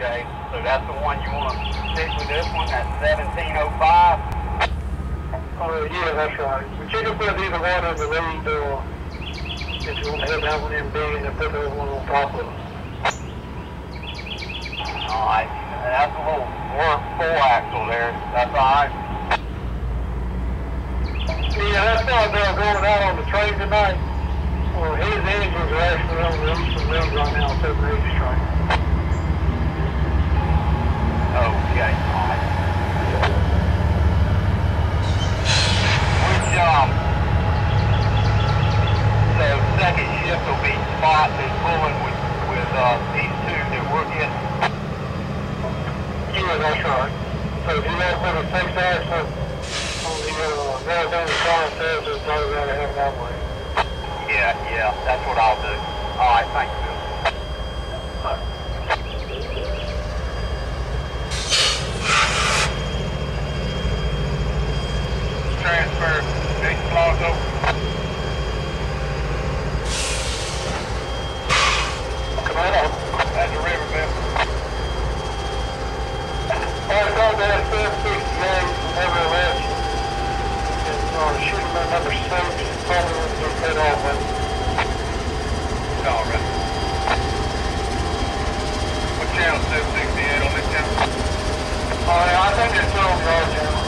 Okay, so that's the one you want to stick with this one, that's 1705? Yeah, that's right. But you can put either one in the lead, if you want to have that one in big and then put the other one on top of it. Alright, that's a little work 4-axle there, that's alright? Yeah, that's why they're going out on the train tonight. Well, his engines are actually on the eastern leg right now, 780 train. Okay, alright. Which, so second shift will be Spot that's pulling with these two that we're getting? Yeah, that's right. So if you want to put a 6-axle on the Arizona contest, it's probably got to have it that way. Yeah, that's what I'll do. Alright, thanks, Bill. Transfer, big Flora open. Come on up. That's the river, Bill. I thought that 768 never left. Shooting my number 6, probably wouldn't get cut off. All right. What channel 768 on this channel? I think it's still on the channel.